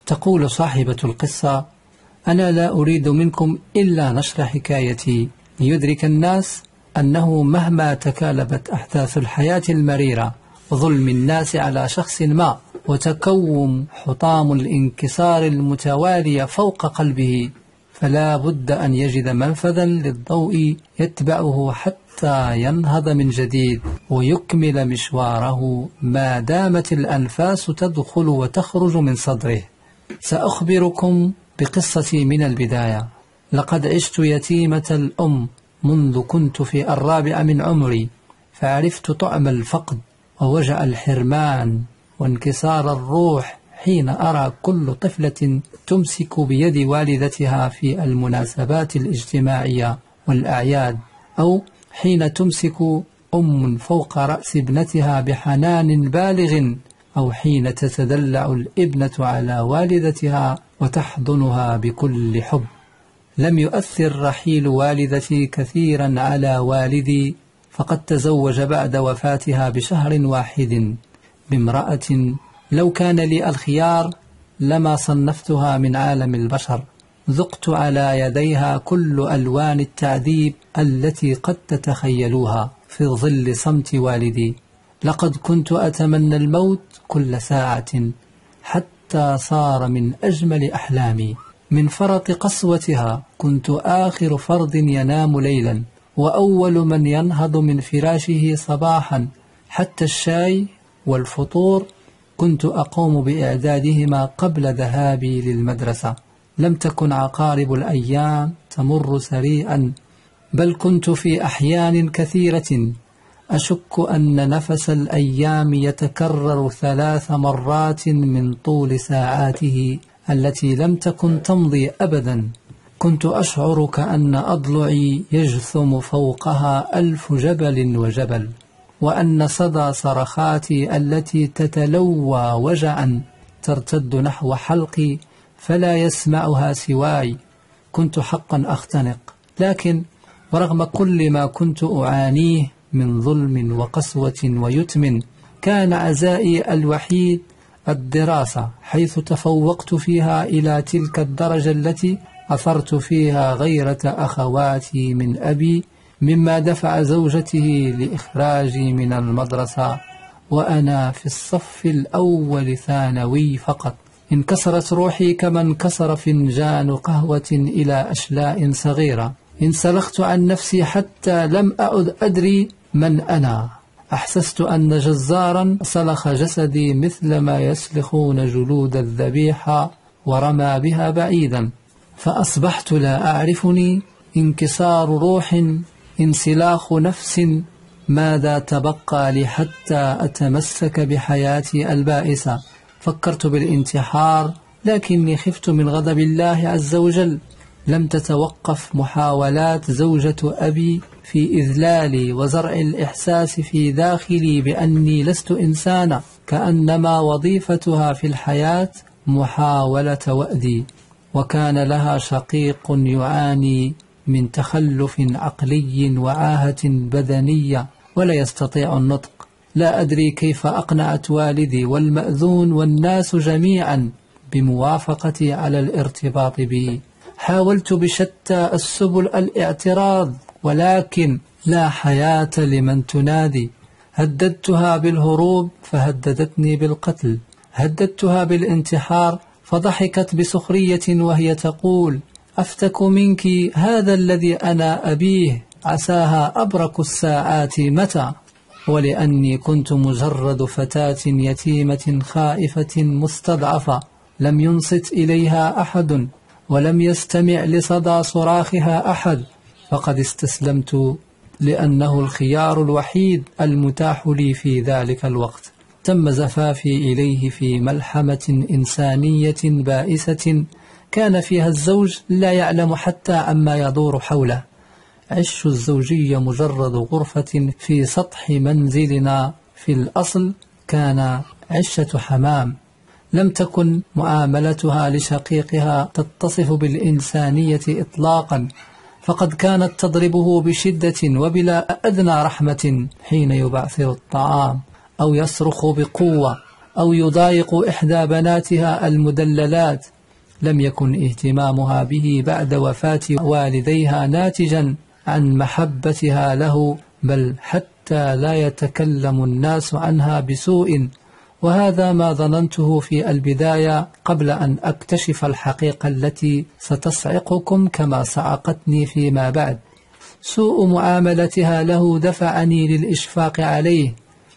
تقول صاحبة القصة: أنا لا أريد منكم إلا نشر حكايتي ليدرك الناس أنه مهما تكالبت أحداث الحياة المريرة وظلم الناس على شخص ما وتكوم حطام الانكسار المتوالي فوق قلبه، فلا بد أن يجد منفذا للضوء يتبعه حتى ينهض من جديد ويكمل مشواره ما دامت الأنفاس تدخل وتخرج من صدره. سأخبركم بقصتي من البداية. لقد عشت يتيمة الأم منذ كنت في 4 من عمري، فعرفت طعم الفقد ووجع الحرمان وانكسار الروح حين أرى كل طفلة تمسك بيد والدتها في المناسبات الاجتماعية والأعياد، أو حين تمسك أم فوق رأس ابنتها بحنان بالغ، أو حين تتدلع الابنة على والدتها وتحضنها بكل حب. لم يؤثر رحيل والدتي كثيرا على والدي، فقد تزوج بعد وفاتها بشهر واحد بامرأة لو كان لي الخيار لما صنفتها من عالم البشر. ذقت على يديها كل ألوان التعذيب التي قد تتخيلوها في ظل صمت والدي. لقد كنت أتمنى الموت كل ساعة، حتى صار من أجمل أحلامي. من فرط قسوتها كنت آخر فرد ينام ليلا وأول من ينهض من فراشه صباحا، حتى الشاي والفطور كنت أقوم بإعدادهما قبل ذهابي للمدرسة. لم تكن عقارب الأيام تمر سريعا، بل كنت في أحيان كثيرة أشك أن نفس الأيام يتكرر 3 مرات من طول ساعاته التي لم تكن تمضي أبدا. كنت أشعر كأن أضلعي يجثم فوقها 1000 جبل وجبل، وأن صدى صرخاتي التي تتلوى وجعا ترتد نحو حلقي فلا يسمعها سواي. كنت حقا أختنق، لكن ورغم كل ما كنت أعانيه من ظلم وقسوة ويتم، كان عزائي الوحيد الدراسة، حيث تفوقت فيها إلى تلك الدرجة التي أثرت فيها غيرة أخواتي من أبي، مما دفع زوجته لإخراجي من المدرسة وأنا في الصف الأول ثانوي فقط. انكسرت روحي كما انكسر فنجان قهوة إلى أشلاء صغيرة. انسلخت عن نفسي حتى لم أعد أدري من أنا. أحسست أن جزارا سلخ جسدي مثل ما يسلخون جلود الذبيحة ورمى بها بعيدا، فأصبحت لا أعرفني. انكسار روح، انسلاخ نفس، ماذا تبقى لي حتى أتمسك بحياتي البائسة؟ فكرت بالانتحار، لكني خفت من غضب الله عز وجل. لم تتوقف محاولات زوجة أبي في إذلالي وزرع الإحساس في داخلي بأني لست إنسانا، كأنما وظيفتها في الحياة محاولة وأدي. وكان لها شقيق يعاني من تخلف عقلي وعاهة بدنية ولا يستطيع النطق. لا أدري كيف أقنعت والدي والمأذون والناس جميعا بموافقتي على الارتباط بي. حاولت بشتى السبل الاعتراض، ولكن لا حياة لمن تنادي. هددتها بالهروب فهددتني بالقتل، هددتها بالانتحار فضحكت بسخرية وهي تقول: أفتك منك هذا الذي أنا أبيه، عساها أبرك الساعات متى. ولأني كنت مجرد فتاة يتيمة خائفة مستضعفة لم ينصت إليها أحد ولم يستمع لصدى صراخها أحد، فقد استسلمت لأنه الخيار الوحيد المتاح لي في ذلك الوقت. تم زفافي إليه في ملحمة إنسانية بائسة كان فيها الزوج لا يعلم حتى عما يدور حوله. عش الزوجية مجرد غرفة في سطح منزلنا، في الأصل كان عشة حمام. لم تكن معاملتها لشقيقها تتصف بالإنسانية إطلاقا، فقد كانت تضربه بشدة وبلا أدنى رحمة حين يبعثر الطعام أو يصرخ بقوة أو يضايق إحدى بناتها المدللات، لم يكن اهتمامها به بعد وفاة والديها ناتجا عن محبتها له، بل حتى لا يتكلم الناس عنها بسوء. وهذا ما ظننته في البداية قبل أن أكتشف الحقيقة التي ستصعقكم كما صعقتني فيما بعد. سوء معاملتها له دفعني للإشفاق عليه.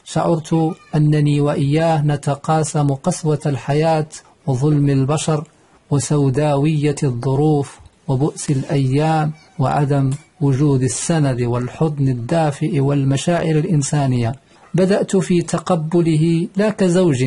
شعرت أنني وإياه نتقاسم قسوة الحياة وظلم البشر وسوداوية الظروف وبؤس الأيام وعدم وجود السند والحضن الدافئ والمشاعر الإنسانية. بدأت في تقبله لا كزوج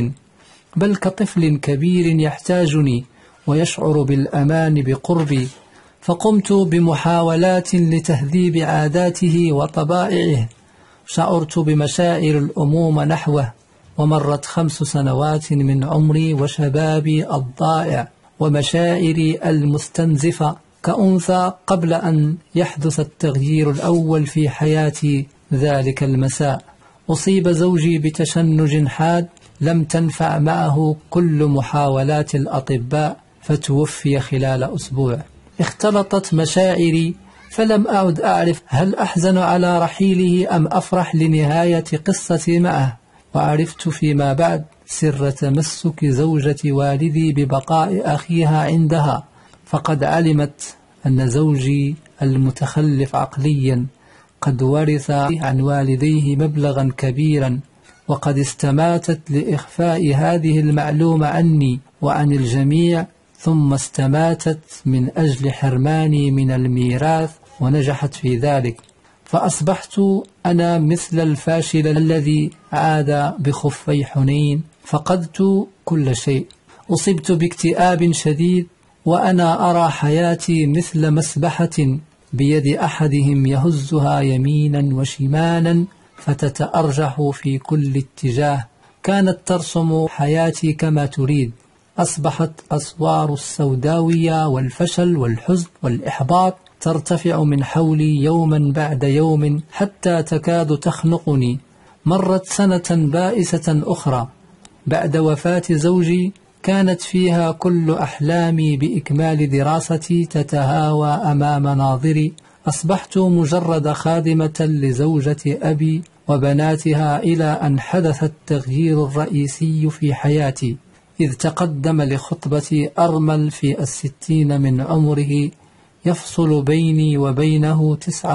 بل كطفل كبير يحتاجني ويشعر بالأمان بقربي، فقمت بمحاولات لتهذيب عاداته وطبائعه. شعرت بمشاعر الأمومة نحوه، ومرت 5 سنوات من عمري وشبابي الضائع ومشاعري المستنزفة كأنثى قبل أن يحدث التغيير الأول في حياتي ذلك المساء. أصيب زوجي بتشنج حاد لم تنفع معه كل محاولات الأطباء، فتوفي خلال أسبوع. اختلطت مشاعري فلم أعد أعرف هل أحزن على رحيله أم أفرح لنهاية قصتي معه. وعرفت فيما بعد سر تمسك زوجة والدي ببقاء أخيها عندها، فقد علمت أن زوجي المتخلف عقليا قد ورث عن والديه مبلغا كبيرا، وقد استماتت لإخفاء هذه المعلومة عني وعن الجميع، ثم استماتت من أجل حرماني من الميراث ونجحت في ذلك. فأصبحت أنا مثل الفاشل الذي عاد بخفي حنين، فقدت كل شيء. أصبت باكتئاب شديد وأنا أرى حياتي مثل مسبحة بيد أحدهم يهزها يمينا وشمالا فتتأرجح في كل اتجاه. كانت ترسم حياتي كما تريد. أصبحت أسوار السوداوية والفشل والحزن والإحباط ترتفع من حولي يوما بعد يوم حتى تكاد تخنقني. مرت سنة بائسة أخرى بعد وفاة زوجي، كانت فيها كل أحلامي بإكمال دراستي تتهاوى أمام ناظري. أصبحت مجرد خادمة لزوجة أبي وبناتها إلى أن حدث التغيير الرئيسي في حياتي، إذ تقدم لخطبتي أرمل في 60 من عمره، يفصل بيني وبينه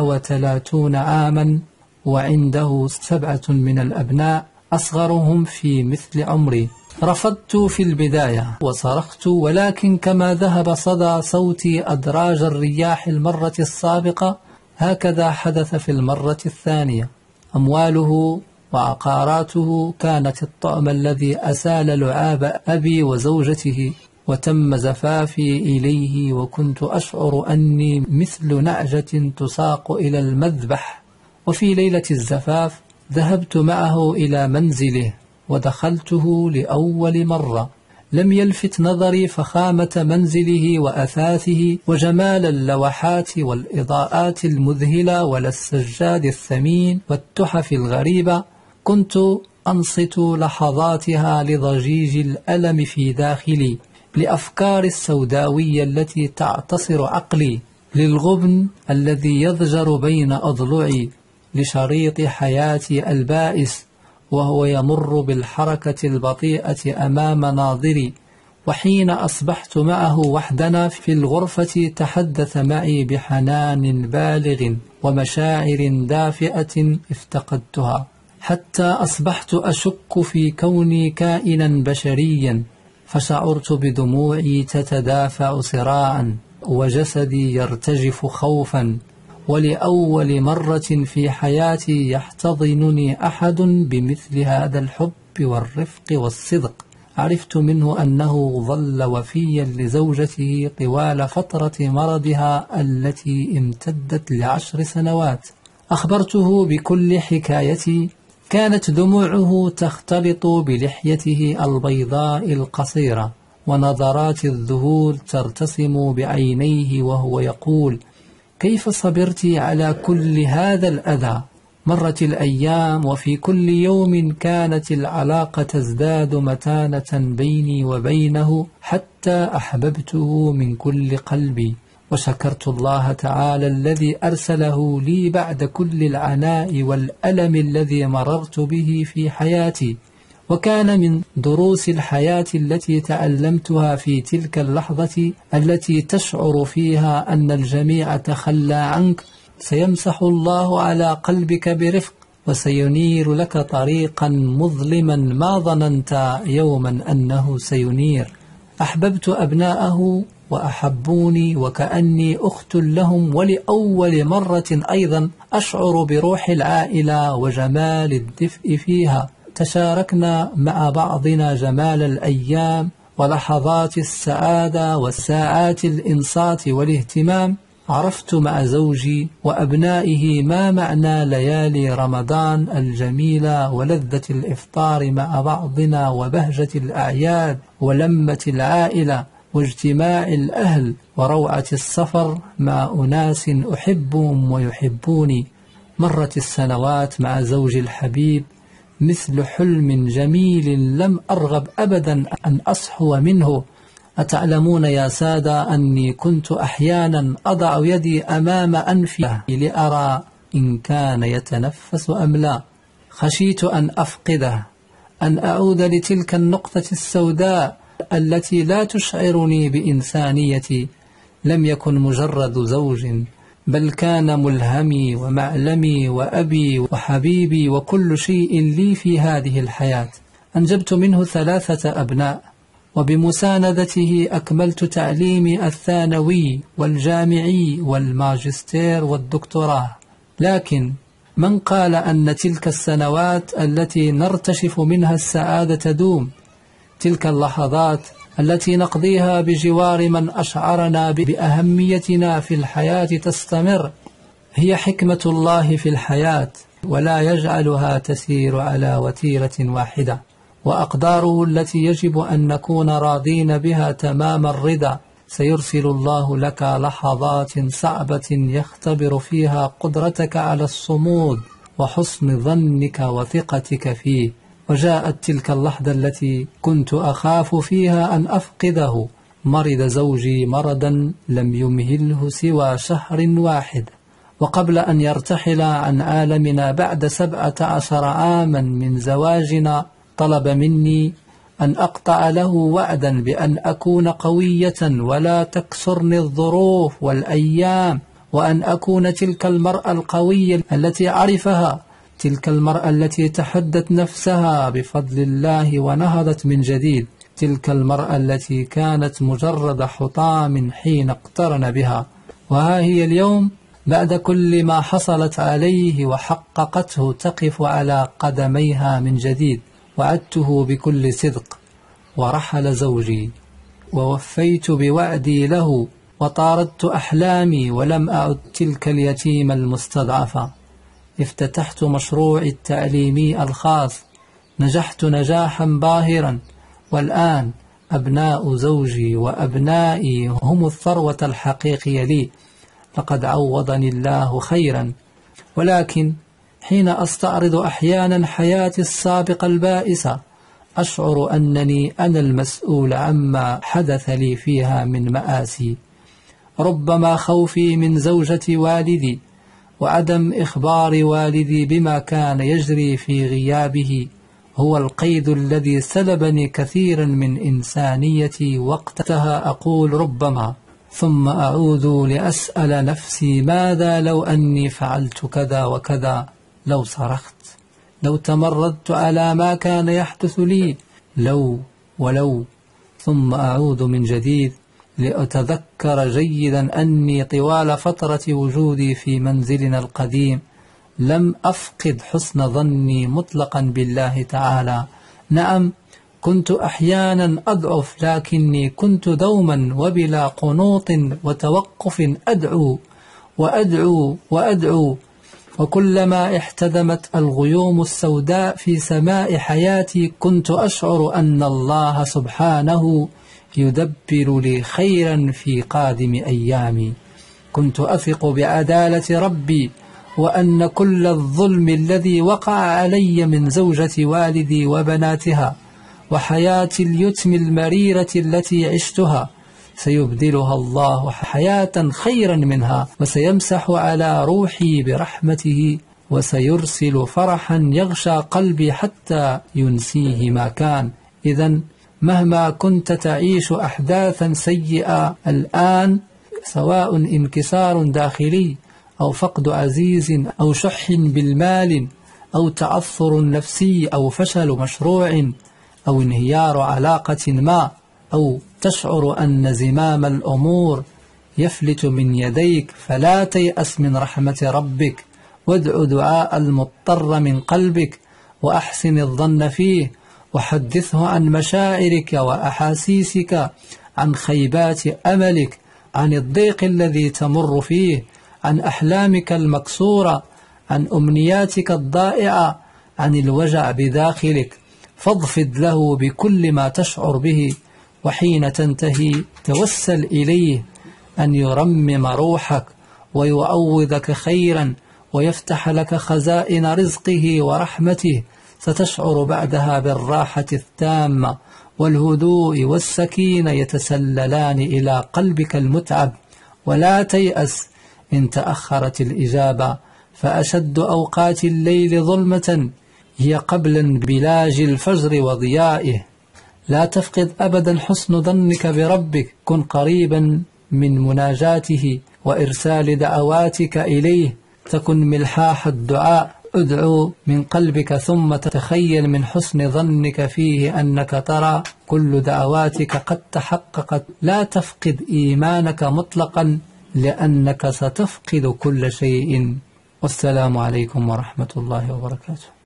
39 عاما، وعنده 7 من الأبناء أصغرهم في مثل عمري. رفضت في البداية وصرخت، ولكن كما ذهب صدى صوتي أدراج الرياح المرة السابقة، هكذا حدث في المرة الثانية. أمواله وعقاراته كانت الطعم الذي أسال لعاب أبي وزوجته، وتم زفافي إليه، وكنت أشعر أني مثل نعجة تساق إلى المذبح. وفي ليلة الزفاف ذهبت معه إلى منزله ودخلته لأول مرة. لم يلفت نظري فخامة منزله وأثاثه وجمال اللوحات والإضاءات المذهلة ولا السجاد الثمين والتحف الغريبة. كنت أنصت لحظاتها لضجيج الألم في داخلي، لأفكار السوداوية التي تعتصر عقلي، للغبن الذي يضجر بين أضلعي، لشريط حياتي البائس وهو يمر بالحركة البطيئة أمام ناظري. وحين أصبحت معه وحدنا في الغرفة تحدث معي بحنان بالغ ومشاعر دافئة افتقدتها، حتى أصبحت أشك في كوني كائنا بشريا، فشعرت بدموعي تتدافع صراعا وجسدي يرتجف خوفا. ولأول مرة في حياتي يحتضنني أحد بمثل هذا الحب والرفق والصدق. عرفت منه أنه ظل وفيا لزوجته طوال فترة مرضها التي امتدت ل10 سنوات. أخبرته بكل حكايتي. كانت دموعه تختلط بلحيته البيضاء القصيرة، ونظرات الذهول ترتسم بعينيه وهو يقول: كيف صبرت على كل هذا الأذى؟ مرت الأيام، وفي كل يوم كانت العلاقة تزداد متانة بيني وبينه، حتى أحببته من كل قلبي، وشكرت الله تعالى الذي أرسله لي بعد كل العناء والألم الذي مررت به في حياتي. وكان من دروس الحياة التي تعلمتها في تلك اللحظة التي تشعر فيها أن الجميع تخلى عنك، سيمسح الله على قلبك برفق، وسينير لك طريقا مظلما ما ظننت يوما أنه سينير. أحببت أبناءه وأحبوني وكأني أخت لهم، ولأول مرة أيضا أشعر بروح العائلة وجمال الدفء فيها. تشاركنا مع بعضنا جمال الأيام ولحظات السعادة والساعات الإنصات والاهتمام. عرفت مع زوجي وأبنائه ما معنى ليالي رمضان الجميلة ولذة الإفطار مع بعضنا وبهجة الأعياد ولمة العائلة واجتماع الأهل وروعة السفر مع أناس أحبهم ويحبوني. مرت السنوات مع زوجي الحبيب مثل حلم جميل لم أرغب أبدا أن أصحو منه. أتعلمون يا سادة أني كنت أحيانا أضع يدي أمام أنفه لأرى إن كان يتنفس أم لا. خشيت أن أفقده، أن أعود لتلك النقطة السوداء التي لا تشعرني بإنسانيتي. لم يكن مجرد زوج، بل كان ملهمي ومعلمي وأبي وحبيبي وكل شيء لي في هذه الحياة. أنجبت منه 3 أبناء، وبمساندته أكملت تعليمي الثانوي والجامعي والماجستير والدكتوراه. لكن من قال أن تلك السنوات التي نرتشف منها السعادة تدوم؟ تلك اللحظات التي نقضيها بجوار من أشعرنا بأهميتنا في الحياة تستمر. هي حكمة الله في الحياة، ولا يجعلها تسير على وتيرة واحدة، وأقداره التي يجب أن نكون راضين بها تمام الرضا. سيرسل الله لك لحظات صعبة يختبر فيها قدرتك على الصمود وحسن ظنك وثقتك فيه. وجاءت تلك اللحظة التي كنت أخاف فيها أن أفقده. مرض زوجي مرضا لم يمهله سوى شهر واحد، وقبل أن يرتحل عن عالمنا بعد 17 عاما من زواجنا طلب مني أن أقطع له وعدا بأن أكون قوية ولا تكسرني الظروف والأيام، وأن أكون تلك المرأة القوية التي عرفها، تلك المرأة التي تحدت نفسها بفضل الله ونهضت من جديد، تلك المرأة التي كانت مجرد حطام حين اقترن بها. وها هي اليوم بعد كل ما حصلت عليه وحققته تقف على قدميها من جديد. وعدته بكل صدق، ورحل زوجي، ووفيت بوعدي له، وطاردت أحلامي ولم أعد تلك اليتيمة المستضعفة. افتتحت مشروعي التعليمي الخاص، نجحت نجاحا باهرا، والآن أبناء زوجي وأبنائي هم الثروة الحقيقية لي. لقد عوضني الله خيرا. ولكن حين أستعرض أحيانا حياتي السابقة البائسة أشعر أنني أنا المسؤول عما حدث لي فيها من مآسي. ربما خوفي من زوجة والدي وعدم إخبار والدي بما كان يجري في غيابه هو القيد الذي سلبني كثيرا من إنسانيتي. وقتها أقول ربما، ثم أعود لأسأل نفسي ماذا لو أني فعلت كذا وكذا، لو صرخت، لو تمردت على ما كان يحدث لي، لو ولو. ثم أعود من جديد لأتذكر جيدا أني طوال فترة وجودي في منزلنا القديم لم أفقد حسن ظني مطلقا بالله تعالى. نعم، كنت أحيانا أضعف، لكني كنت دوما وبلا قنوط وتوقف أدعو وأدعو وأدعو. وكلما احتدمت الغيوم السوداء في سماء حياتي كنت أشعر أن الله سبحانه يدبر لي خيرا في قادم أيامي. كنت أثق بعدالة ربي وأن كل الظلم الذي وقع علي من زوجة والدي وبناتها وحياة اليتم المريرة التي عشتها سيبدلها الله حياة خيرا منها، وسيمسح على روحي برحمته، وسيرسل فرحا يغشى قلبي حتى ينسيه ما كان. إذن مهما كنت تعيش أحداثا سيئة الآن، سواء انكسار داخلي أو فقد عزيز أو شح بالمال أو تعثر نفسي أو فشل مشروع أو انهيار علاقة ما، أو تشعر أن زمام الأمور يفلت من يديك، فلا تيأس من رحمة ربك، وادع دعاء المضطر من قلبك، وأحسن الظن فيه، وحدثه عن مشاعرك وأحاسيسك، عن خيبات أملك، عن الضيق الذي تمر فيه، عن أحلامك المكسورة، عن أمنياتك الضائعة، عن الوجع بداخلك، فاضفد له بكل ما تشعر به، وحين تنتهي توسل إليه أن يرمم روحك ويعوضك خيرا ويفتح لك خزائن رزقه ورحمته، ستشعر بعدها بالراحة التامة والهدوء والسكينة يتسللان إلى قلبك المتعب. ولا تيأس إن تأخرت الإجابة، فأشد أوقات الليل ظلمة هي قبل انبلاج الفجر وضيائه. لا تفقد أبدا حسن ظنك بربك، كن قريبا من مناجاته وإرسال دعواتك إليه، تكن ملحاح الدعاء، ادعو من قلبك ثم تتخيل من حسن ظنك فيه أنك ترى كل دعواتك قد تحققت. لا تفقد إيمانك مطلقا، لأنك ستفقد كل شيء. والسلام عليكم ورحمة الله وبركاته.